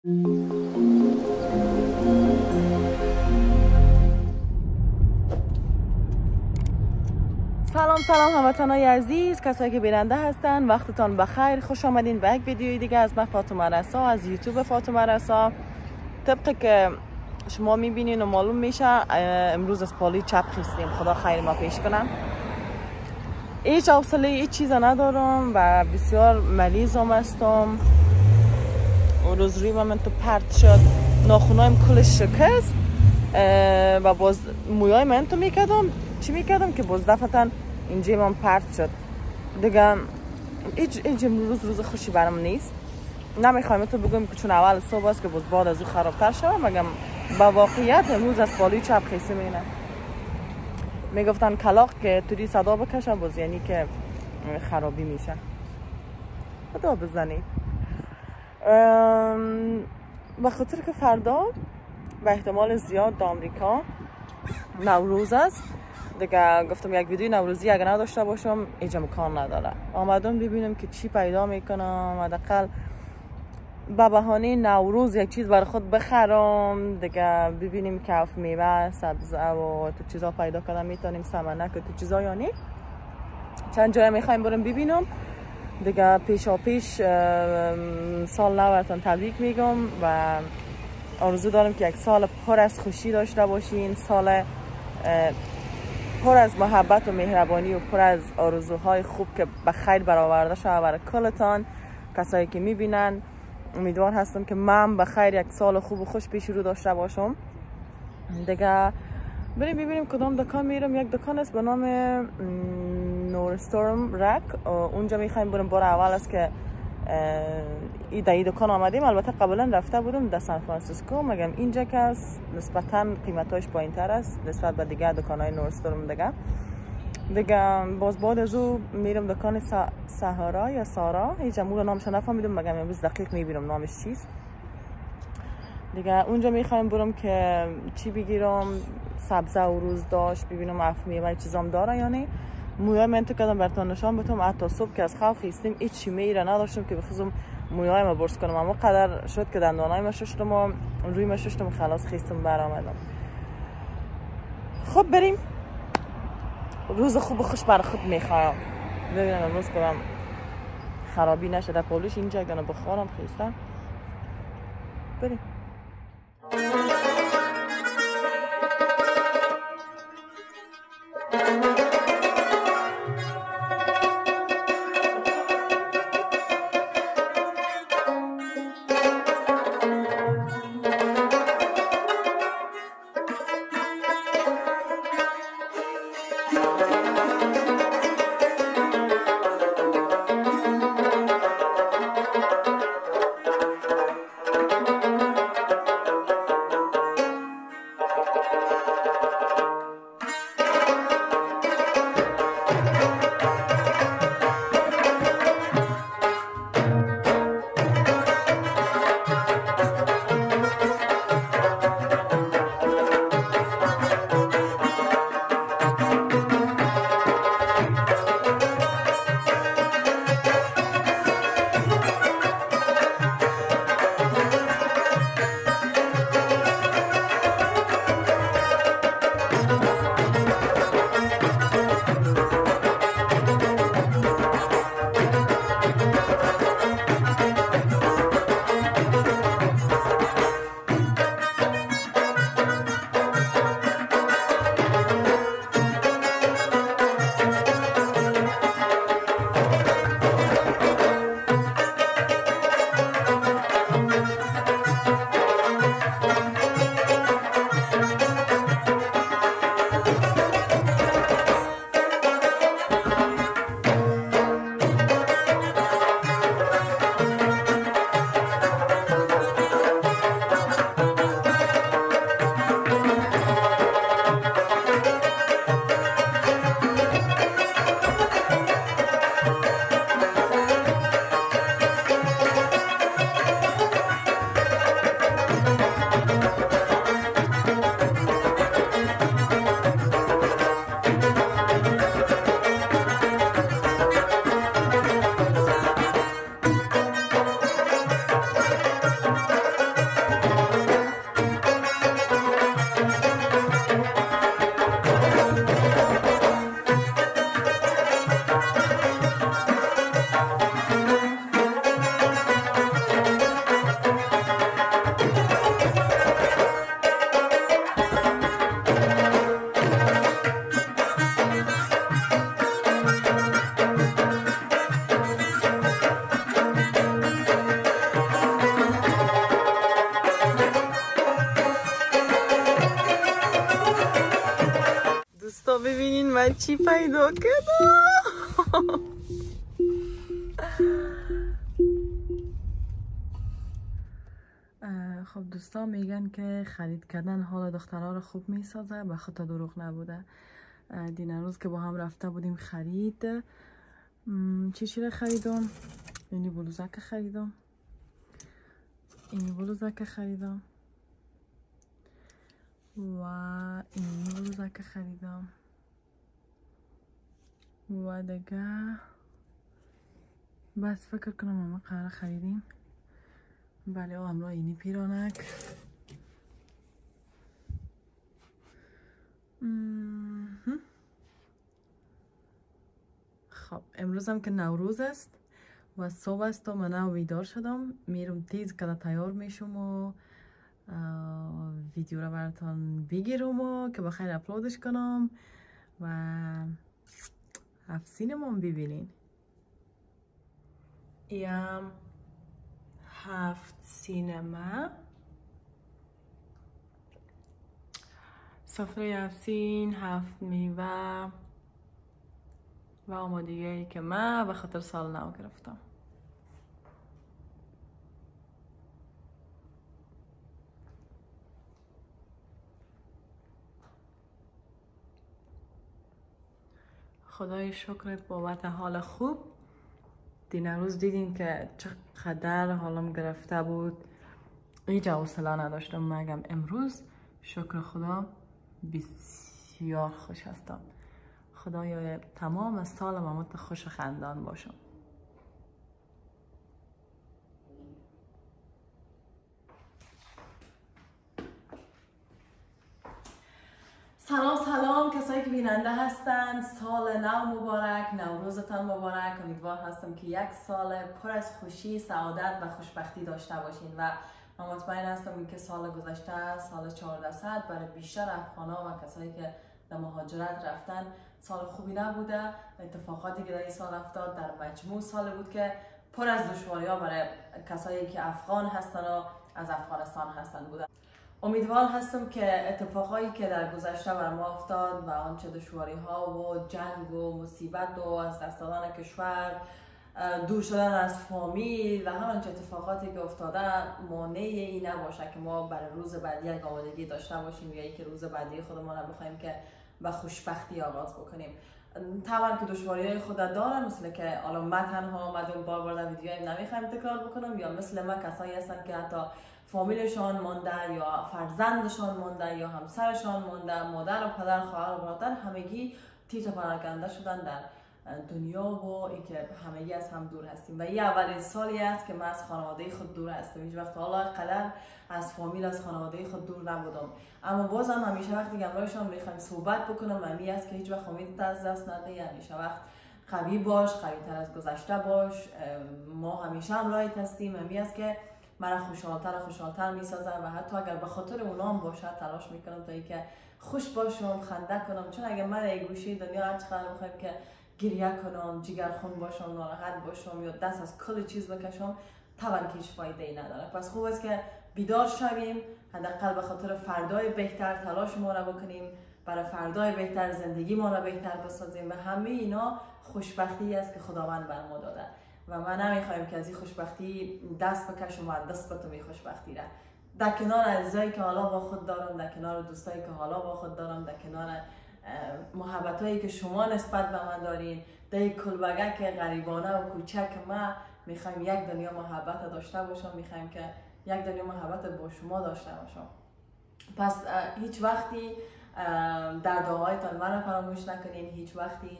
سلام هموطنای عزیز، کسایی که بیننده هستن، وقتتان بخیر. خوش آمدین به یک ویدیوی دیگه از من فاطمه رسا، از یوتیوب فاطمه رسا. طبق که شما میبینین و معلوم میشه امروز از پالی چپ خیستیم. خدا خیر ما پیش کنم. هیچ حوصله هیچ چیز ندارم و بسیار مریضم هستم. و روز روی من تو پرت شد، ناخونایم کلش شکست و باز مویای من تو میکردم که باز دفعتا اینجا من پرت شد دیگه. هیچ روز خوشی برام نیست. نمیخوایم تو بگم که چون اول صبح است که باز بعد از او خرابتر شد، مگم با واقعیت امروز از بالای چپ خیسه مینه. میگفتن کلاق که توری صدا بکشه باز یعنی که خرابی میشه. خدا بزنید. به خاطر که فردا به احتمال زیاد در آمریکا نوروز است دیگه، گفتم یک ویدیو نوروزی اگر نداشته باشم اینجا امکان نداره. آمدم ببینم که چی پیدا میکنم، حداقل به بهانه نوروز یک چیز برای خود بخرم دیگه. ببینیم کف میوه، سبزه و تو چیزا پیدا کردم، میتونیم سمنک و تو چیزا. یعنی چند جای میخوایم برم ببینم دیگه. پیشا پیش سال نوتان تبریک میگم و آرزو دارم که یک سال پر از خوشی داشته باشین، سال پر از محبت و مهربانی و پر از آرزوهای خوب که به خیر برآورده شود برای کلتان کسایی که میبینن. امیدوار هستم که من به خیر یک سال خوب و خوش پیش رو داشته باشم دیگه. بریم ببینیم کدام دکان میرم. یک دکان است به نام نورستورم رک. اونجا میخوایم بریم. بار اول است که این دکان آمدیم. البته قبلا رفته بودم در سان فرانسیسکو، مگم اینجا که است نسبتا قیمتاش پایین تر است نسبت به دیگه دکانهای نورستورم دیگه. باز بعد از او میرم دکان سهارا یا سارا، هیچ جمعور نامش نفهمیدم، مگم امروز دقیق میبینم نامش چیست دیگه. اونجا میخوایم برم که چی بگیرم، سبزه و روز داشت ببینم افمیه و چیزام داره یا نه. مویای من تو کردم براتون نشان بدم. حتی صبح که از خواب خیستیم هیچ چی میره نداشتم که بخوام مویای ما برس کنم، اما قدر شد که دندانای ما ششتم و روی ما ششتم خلاص خیستم برآمدم. خب بریم. روز خوب و خوش برای خود میخوام. ببینم امروز کنم خرابی نشه در پولش اینجا گنه بخورم خیستم. بریم. ببینین من چی پیدا کردم. خب دوستا میگن که خرید کردن حال دخترها رو خوب میسازه، به خاطر دروغ نبوده. دین روز که با هم رفته بودیم خرید، چی خریدم؟ اینی بلوزک خریدم، اینی بلوزک خریدم و اینی بلوزک خریدم و دیگه بس فکر کنم ما قرار خریدیم. بله همراه اینی پیرانک. خب امروز هم که نوروز است و صبح است و من بیدار شدم، میرم تیز که تیار میشم و ویدیو رو براتون بگیرم و که بخیر اپلودش کنم و افسینمون ببینین. ایم 7 سینما، سفره افسین، 7 میوه و آمادگی ای که من به خاطر سال نو گرفتم. خدای شکرت بابت حال خوب. دین روز دیدین که چقدر حالم گرفته بود، هیچ حوصله نداشتم. مگم امروز شکر خدا بسیار خوش هستم. خدایا تمام سالم امت خوش خندان باشم. سلام کسایی که بیننده هستند، سال نو مبارک، نوروزتان مبارک. امیدوار هستم که یک سال پر از خوشی، سعادت و خوشبختی داشته باشین و من مطمئن هستم که سال گذشته، سال 1400 برای بیشتر افغانا و کسایی که در مهاجرت رفتن سال خوبی نبوده. اتفاقاتی که در این سال افتاد در مجموع سال بود که پر از دشواری‌ها برای کسایی که افغان هستن و از افغانستان هستن بوده. امیدوار هستم که اتفاقایی که در گذشته بر ما افتاد و آنچه دشواری‌ها و جنگ و مصیبت و از دست دادن کشور، دور شدن از فامیل و هر آنچه اتفاقاتی که افتاده مانع این نباشه که ما برای روز بعدی یک آمادگی داشته باشیم یا اینکه روز بعدی خودمان رو بخوایم که به خوشبختی آغاز بکنیم. طبعا که دشواری‌های خود دارن، مثل که حالا من تنها آمدم بار در ویدیوهای نمیخوایم تکرار بکنم، یا مثل من کسایی هستن که حتی فامیلشان مانده یا فرزندشان مانده یا همسرشان مانده، مادر و پدر، خواهر و برادر همگی تیت و پراکنده شدن در دنیا و اینکه همگی از هم دور هستیم و این اولین سالی است که من از خانواده خود دور هستم. هیچ وقت حالا قدر از فامیل، از خانواده خود دور نبودم، اما بازم همیشه وقتی که همراهشان میخوایم صحبت بکنم همی است که هیچ وقت امیدت از دست نده. همیشه وقت قوی باش، قوی تر از گذشته باش، ما همیشه همراهت هستیم. همی است که مرا خوشحالتر میسازن و حتی اگر به خاطر اونام باشه تلاش میکنم تا اینکه خوش باشم، خنده کنم. چون اگر من ای گوشه دنیا هر چقدر بخوایم که گریه کنم، جگرخون باشم، ناراحت باشم یا دست از کل چیز بکشم، طبعا که هیچ فایده ای نداره. پس خوب است که بیدار شویم، حداقل به خاطر فردای بهتر تلاش ما را بکنیم، برای فردای بهتر زندگی ما را بهتر بسازیم و همه اینا خوشبختی است که خداوند بر ما داده و من نمیخوایم که از این خوشبختی دست بکشم و دست بتم این خوشبختی را. در کنار عزیزایی که حالا با خود دارم، در کنار دوستایی که حالا با خود دارم، در کنار محبتایی که شما نسبت به من دارین، در این کلبگک غریبانه و کوچک ما میخوایم یک دنیا محبت داشته باشم، میخوایم که یک دنیا محبت با شما داشته باشم. پس هیچ وقتی در دعایتان من فراموش نکنین، هیچ وقتی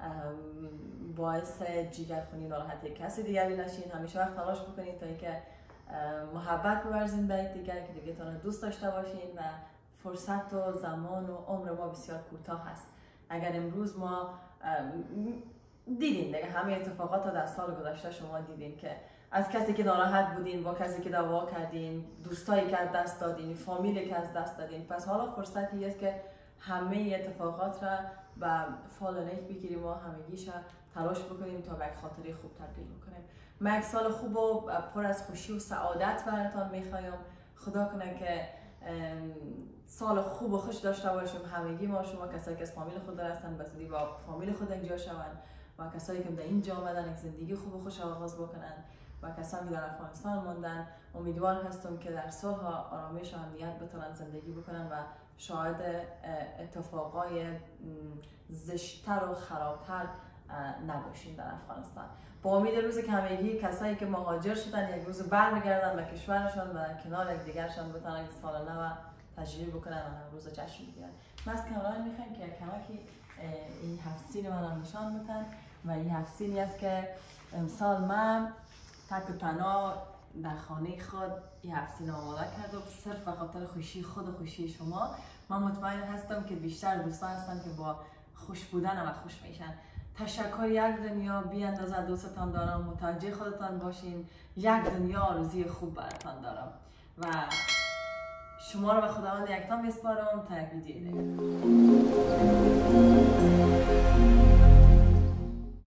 باعث جیگرخونی ناراحتی کسی دیگری نشین. همیشه وقت تلاش بکنین تا اینکه محبت بورزین به یکدیگر، که دیگه دوست داشته باشین و فرصت و زمان و عمر ما بسیار کوتاه هست. اگر امروز ما دیدین دیگه همه اتفاقات رو در سال گذشته شما دیدین که از کسی که ناراحت بودین، با کسی که دعوا کردین، دوستایی که از دست دادین، فامیلی که از دست دادین. پس حالا فرصتی است که همه اتفاقات را به فال و نیک بگیریم و همگیش تلاش بکنیم تا به یک خاطره خوب تبدیل بکنیم. من یک سال خوب و پر از خوشی و سعادت براتان میخوایم. خدا کنه که سال خوب و خوش داشته باشیم همگی ما، شما کسایی که از فامیل خود هستن به زودی با فامیل خود یک جا شوند و کسایی که در اینجا آمدن یک زندگی خوب و خوش آغاز بکنن و کسانی که در افغانستان موندن امیدوار هستم که در صلح و آرامش و امنیت بتونن زندگی بکنن و شاهد اتفاقای زشت‌تر و خرابتر نباشیم در افغانستان. با امید روزی که همگی کسایی که مهاجر شدن یک روز برمیگردن به کشورشان و در کنار یکدیگرشان بتونن سال نو تجربه بکنن و روز جشن بگیرن. ما از کامران میخوایم که کمکی این 7 سین من نشان بدن و این 7 سینی است که امسال من تک و تنها در خانه خود این 7 سین آماده کردم صرف به خاطر خوشی خود و خوشی شما. من مطمئن هستم که بیشتر دوستان هستن که با خوش بودن و خوش میشن. تشکر یک دنیا بی اندازه دوستتان دارم، متوجه خودتان باشین، یک دنیا آرزوی خوب براتان دارم و شما رو به خداوند یکتا میسپارم تا یک ویدیو دیگه.